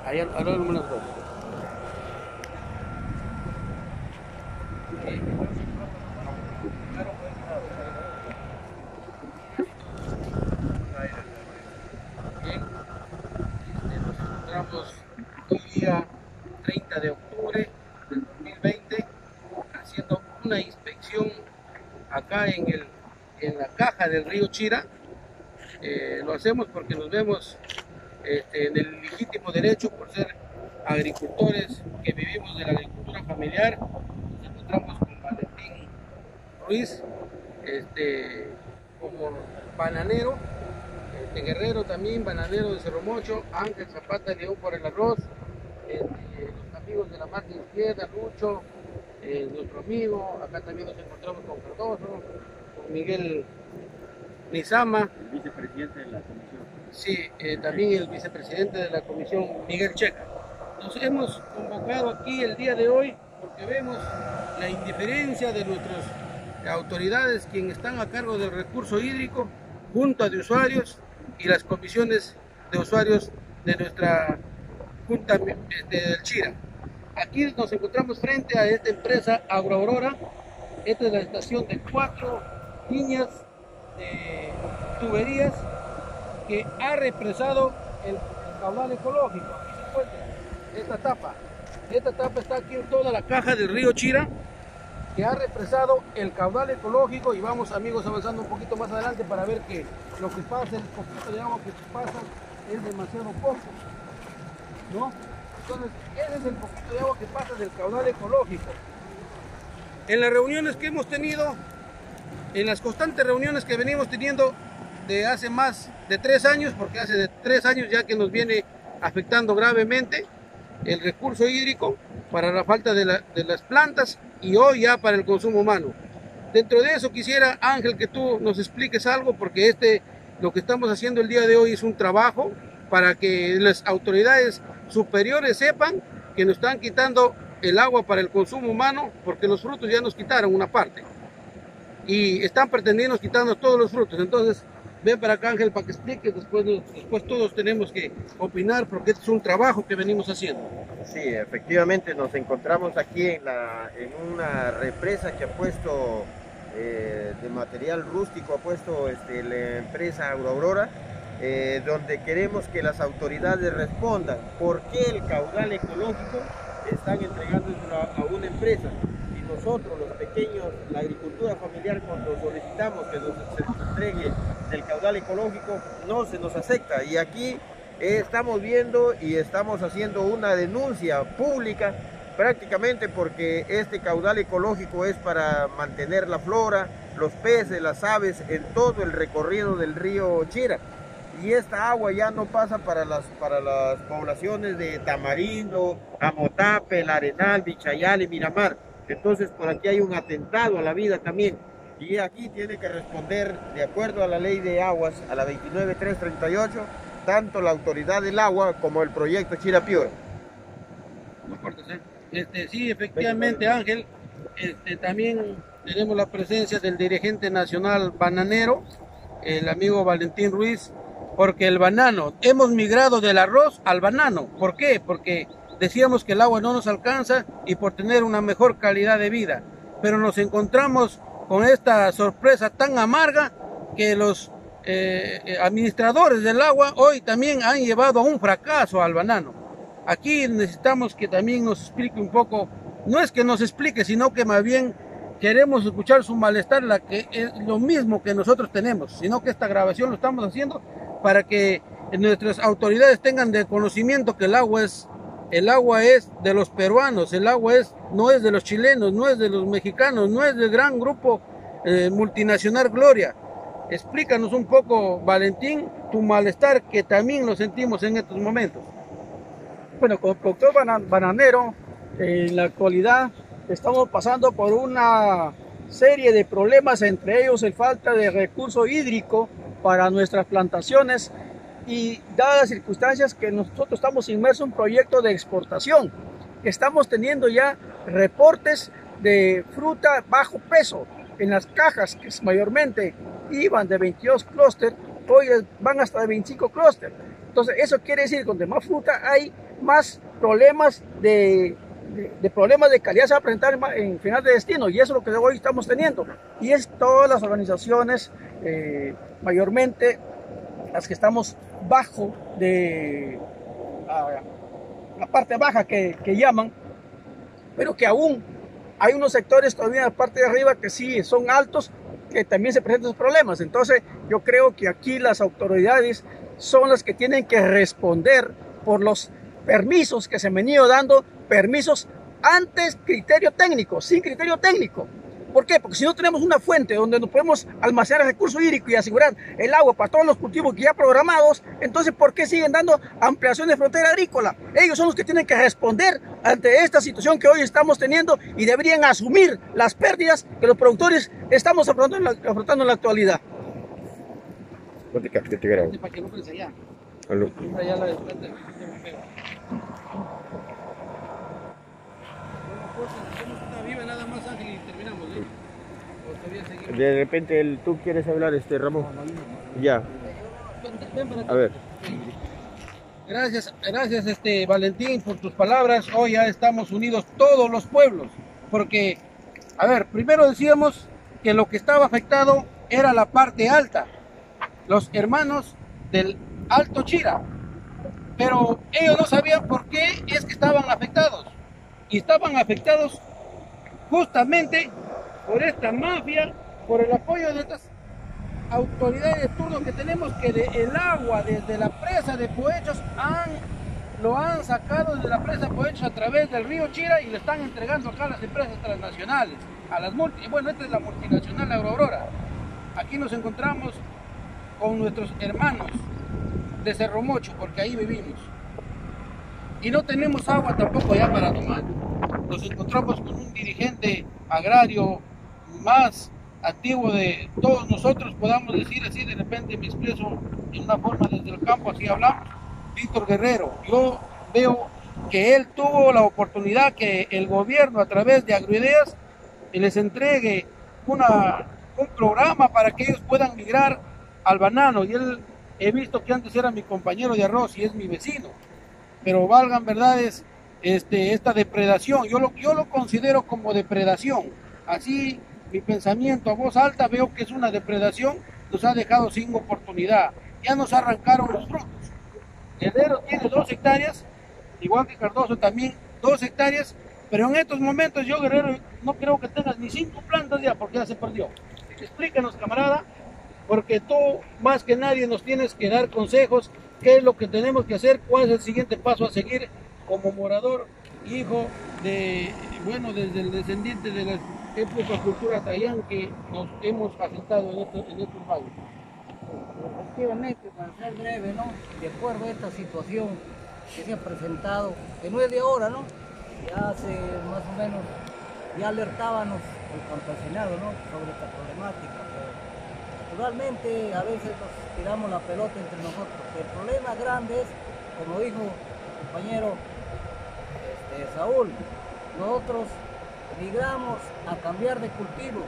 Allá, ahora unas dos. Bien, nos encontramos hoy día 30 de octubre del 2020 haciendo una inspección acá en la caja del río Chira. Lo hacemos porque nos vemos en el legítimo derecho por ser agricultores que vivimos de la agricultura familiar. Nos encontramos con Valentín Ruiz como bananero, guerrero también, bananero de Cerro Mocho, Ángel Zapata León por el arroz, los amigos de la margen izquierda, Lucho, nuestro amigo, acá también nos encontramos con Cardoso, con Miguel Nizama, el vicepresidente de la comisión. Sí, también el vicepresidente de la comisión, Miguel Checa. Nos hemos convocado aquí el día de hoy porque vemos la indiferencia de nuestras autoridades, quienes están a cargo del recurso hídrico, junta de usuarios y las comisiones de usuarios de nuestra junta del Chira. Aquí nos encontramos frente a esta empresa Agroaurora. Esta es la estación de 4 líneas de tuberías que ha represado el caudal ecológico. Aquí se encuentra esta tapa. Esta tapa está aquí en toda la caja del río Chira, que ha represado el caudal ecológico, y vamos, amigos, avanzando un poquito más adelante para ver que lo que pasa, el poquito de agua que pasa es demasiado poco, ¿no? Entonces, ese es el poquito de agua que pasa del caudal ecológico. En las reuniones que hemos tenido, en las constantes reuniones que venimos teniendo de hace más de 3 años, porque hace de 3 años ya que nos viene afectando gravemente el recurso hídrico para la falta de las plantas y hoy ya para el consumo humano. Dentro de eso quisiera, Ángel, que tú nos expliques algo, porque lo que estamos haciendo el día de hoy es un trabajo para que las autoridades superiores sepan que nos están quitando el agua para el consumo humano, porque los frutos ya nos quitaron una parte y están pretendiendo quitarnos todos los frutos. Entonces ven para acá, Ángel, para que expliques. Después todos tenemos que opinar, porque este es un trabajo que venimos haciendo. Sí, efectivamente nos encontramos aquí en una represa que ha puesto de material rústico, ha puesto la empresa Agroaurora, donde queremos que las autoridades respondan por qué el caudal ecológico están entregando a una empresa. Y nosotros, los pequeños, la agricultura familiar, cuando solicitamos que se nos entregue el caudal ecológico, no se nos acepta. Y aquí estamos viendo y estamos haciendo una denuncia pública prácticamente porque este caudal ecológico es para mantener la flora, los peces, las aves en todo el recorrido del río Chira. Y esta agua ya no pasa para las poblaciones de Tamarindo, Amotape, El Arenal, Vichayal y Miramar. Entonces por aquí hay un atentado a la vida también. Y aquí tiene que responder, de acuerdo a la ley de aguas, a la 29338, tanto la autoridad del agua como el proyecto Chira Piura. Sí, efectivamente, Ángel, también tenemos la presencia del dirigente nacional bananero, el amigo Valentín Ruiz, porque el banano, hemos migrado del arroz al banano. ¿Por qué? Porque decíamos que el agua no nos alcanza y por tener una mejor calidad de vida, pero nos encontramos con esta sorpresa tan amarga que los administradores del agua hoy también han llevado a un fracaso al banano. Aquí necesitamos que también nos explique un poco, no es que nos explique, sino que más bien queremos escuchar su malestar, la que es lo mismo que nosotros tenemos, sino que esta grabación lo estamos haciendo para que nuestras autoridades tengan de conocimiento que el agua es de los peruanos, el agua no es de los chilenos, no es de los mexicanos, no es del gran grupo multinacional Gloria. Explícanos un poco, Valentín, tu malestar, que también lo sentimos en estos momentos. Bueno, como productor bananero, en la actualidad estamos pasando por una serie de problemas, entre ellos el falta de recurso hídrico para nuestras plantaciones, y dadas las circunstancias que nosotros estamos inmersos en un proyecto de exportación, estamos teniendo ya reportes de fruta bajo peso en las cajas, que mayormente iban de 22 clústeres, hoy van hasta de 25 clústeres. Entonces eso quiere decir que donde más fruta hay, más problemas de problemas de calidad se va a presentar en final de destino, y eso es lo que hoy estamos teniendo. Y es todas las organizaciones, mayormente las que estamos bajo de la parte baja que llaman, pero que aún hay unos sectores todavía en la parte de arriba que sí son altos, que también se presentan esos problemas. Entonces yo creo que aquí las autoridades son las que tienen que responder por los permisos que se han venido dando, permisos antes criterio técnico, sin criterio técnico. ¿Por qué? Porque si no tenemos una fuente donde nos podemos almacenar el recurso hídrico y asegurar el agua para todos los cultivos que ya programados, entonces ¿por qué siguen dando ampliación de frontera agrícola? Ellos son los que tienen que responder ante esta situación que hoy estamos teniendo y deberían asumir las pérdidas que los productores estamos afrontando en la actualidad. De repente tú quieres hablar, Ramón. Ya. A ver. Gracias, Valentín, por tus palabras. Hoy ya estamos unidos todos los pueblos, porque, a ver, primero decíamos que lo que estaba afectado era la parte alta, los hermanos del Alto Chira, pero ellos no sabían por qué es que estaban afectados, y estaban afectados justamente por esta mafia, por el apoyo de estas autoridades de turno que tenemos, que el agua desde la presa de Poechos lo han sacado desde la presa de Poechos a través del río Chira y le están entregando acá a las empresas transnacionales, a las bueno, esta es la multinacional Agroaurora. Aquí nos encontramos con nuestros hermanos de Cerro Mocho, porque ahí vivimos, y no tenemos agua tampoco ya para tomar. Nos encontramos con un dirigente agrario más antiguo de todos nosotros, podamos decir así, de repente me expreso en una forma desde el campo, así hablamos, Víctor Guerrero. Yo veo que él tuvo la oportunidad que el gobierno a través de Agroideas les entregue un programa para que ellos puedan migrar al banano, y él, he visto que antes era mi compañero de arroz y es mi vecino, pero valgan verdades, esta depredación, yo lo considero como depredación, así mi pensamiento a voz alta, veo que es una depredación, nos ha dejado sin oportunidad, ya nos arrancaron los frutos. Guerrero tiene 2 hectáreas, igual que Cardoso también 2 hectáreas, pero en estos momentos yo, Guerrero, no creo que tengas ni 5 plantas ya, porque ya se perdió. Explícanos, camarada, porque tú más que nadie nos tienes que dar consejos, qué es lo que tenemos que hacer, cuál es el siguiente paso a seguir como morador, hijo de, bueno, desde el descendiente de la época cultura Tayán que nos hemos asentado en estos valles. Efectivamente, para ser breve, ¿no? De acuerdo a esta situación que se ha presentado, que no es de ahora, ¿no? Ya hace más o menos, ya alertábamos el campesinado, ¿no? Sobre esta problemática, pero naturalmente a veces nos tiramos la pelota entre nosotros. El problema grande es, como dijo el compañero Saúl, nosotros migramos a cambiar de cultivo,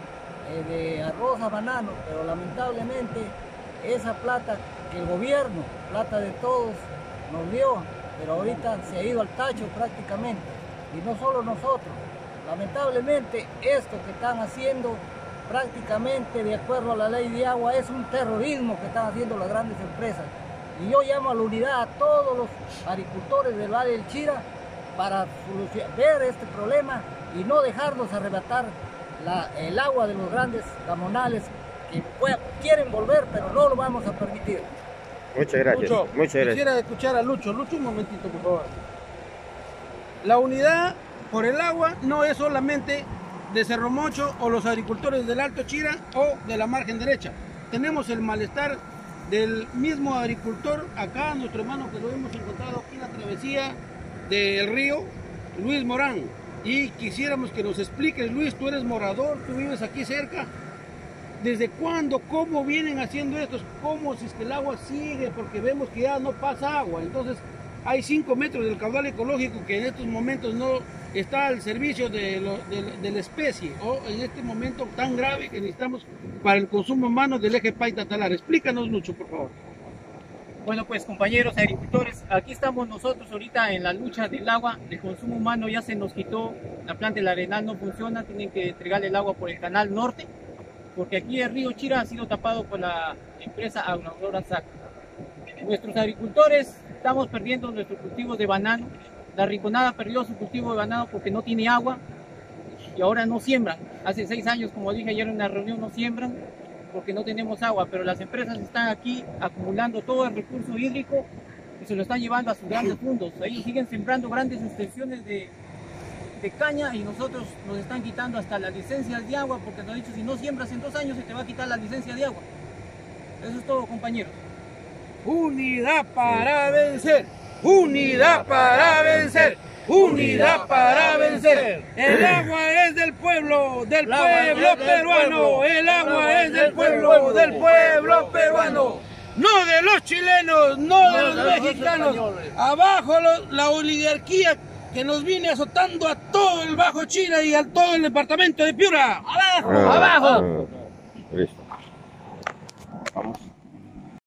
de arroz a banano, pero lamentablemente esa plata que el gobierno, plata de todos, nos dio, pero ahorita se ha ido al tacho prácticamente, y no solo nosotros. Lamentablemente esto que están haciendo prácticamente de acuerdo a la ley de agua es un terrorismo que están haciendo las grandes empresas, y yo llamo a la unidad a todos los agricultores del Valle del Chira para ver este problema y no dejarnos arrebatar el agua de los grandes gamonales que quieren volver, pero no lo vamos a permitir. Muchas gracias. Lucho, muchas gracias. Quisiera escuchar a Lucho. Lucho, un momentito, por favor. La unidad por el agua no es solamente de Cerro Mocho o los agricultores del Alto Chira o de la margen derecha. Tenemos el malestar del mismo agricultor acá, nuestro hermano que lo hemos encontrado aquí en la travesía del río, Luis Morán. Y quisiéramos que nos expliques, Luis, tú eres morador, tú vives aquí cerca. ¿Desde cuándo, cómo vienen haciendo esto? ¿Cómo si es que el agua sigue? Porque vemos que ya no pasa agua. Entonces hay 5 metros del caudal ecológico que en estos momentos no está al servicio de la especie, o en este momento tan grave que necesitamos para el consumo humano del eje Paita-Talar. Explícanos, Lucho, por favor. Bueno, pues compañeros agricultores, aquí estamos nosotros ahorita en la lucha del agua. El consumo humano ya se nos quitó, la planta del Arenal no funciona, tienen que entregarle el agua por el canal norte, porque aquí el río Chira ha sido tapado por la empresa Agroaurora SAC. Nuestros agricultores estamos perdiendo nuestros cultivos de banano. La Rinconada perdió su cultivo de banano porque no tiene agua y ahora no siembran. Hace 6 años, como dije ayer en una reunión, no siembran porque no tenemos agua, pero las empresas están aquí acumulando todo el recurso hídrico y se lo están llevando a sus grandes fondos. Ahí siguen sembrando grandes extensiones de caña y nosotros nos están quitando hasta las licencias de agua porque nos han dicho si no siembras en 2 años se te va a quitar la licencia de agua. Eso es todo, compañeros. Unidad para vencer, unidad para vencer, unidad para vencer. El agua es del pueblo peruano, el agua es del pueblo peruano. No de los chilenos, no de los mexicanos. Abajo la oligarquía que nos viene azotando a todo el Bajo Chira y a todo el departamento de Piura. ¡Abajo! ¡Abajo! Listo. Vamos.